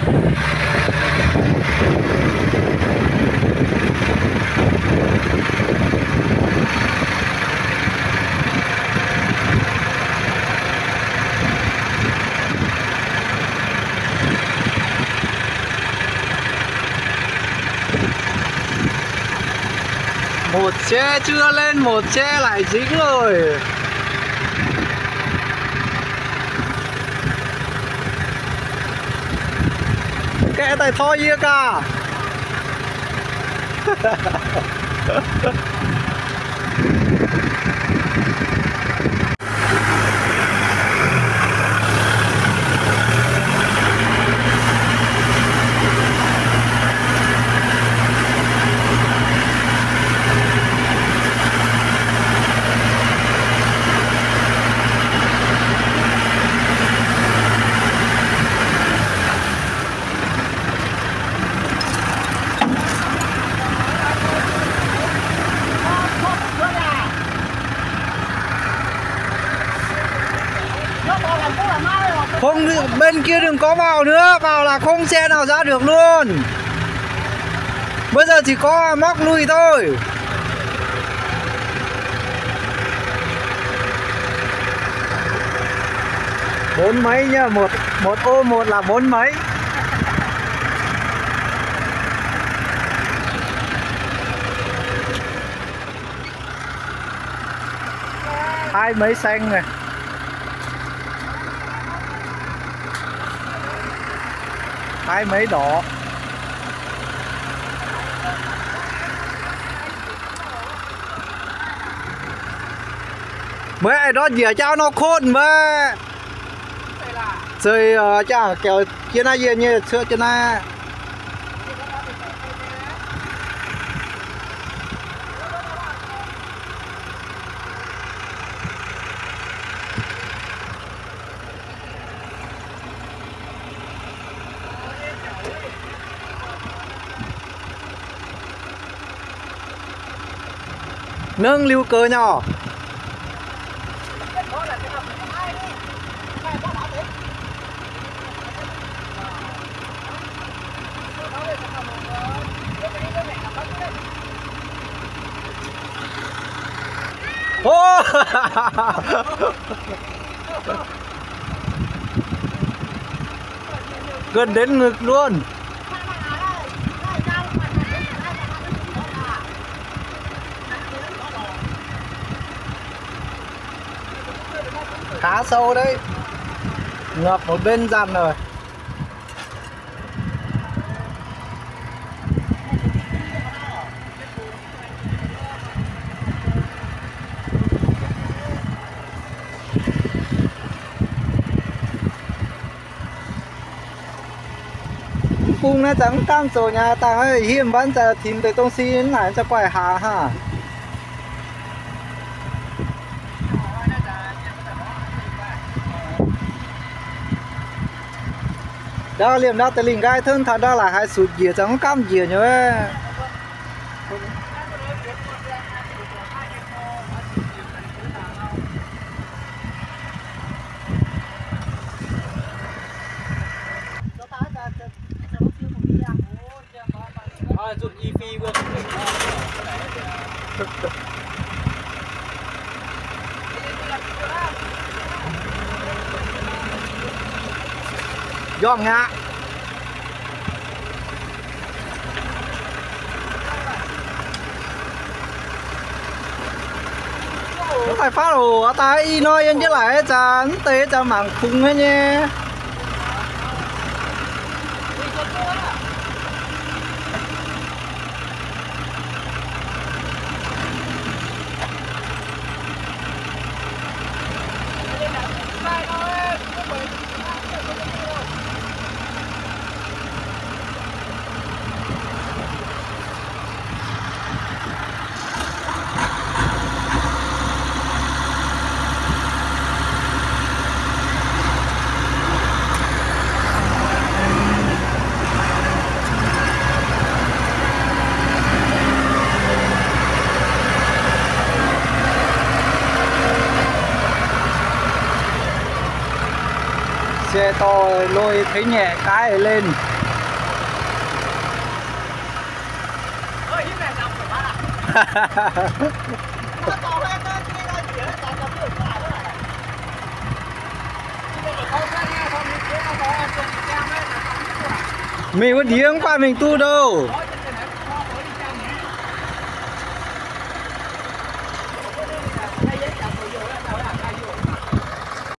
Một xe chưa lên, một xe lại dính rồi. Kệ tay thôi gì cả. Không, bên kia đừng có vào nữa, vào là không xe nào ra được luôn. Bây giờ chỉ có móc lùi thôi. Bốn mấy nhá, một ô một là bốn mấy. Hai mấy xanh này. Hai mấy đỏ. Mấy ai đó dìa cho nó khôn mà. Rồi chả kiểu kia na dìa như xưa kia na. Nâng lưu cơ nhỏ. Oh! Gần đến ngực luôn. Khá sâu đấy. Ngập một bên dàn rồi. Cùng nó chẳng cam rồi nhà ta ơi, hiểm vẫnจะทิ้งไปตรงซีนไหนจะปล่อยหาฮะđó liềm đó từ linh gai thân thật đó là hai sụt dìa chẳng cam dìa nhớ rút y phi luôn. Dòm ngã. Nó phải phát đồ ta y nói yên chứ lại chán tế cho mảng khung ấy nhé. xe to lôi thấy nhẹ cái lên. Mình có điếng qua mình tu đâu.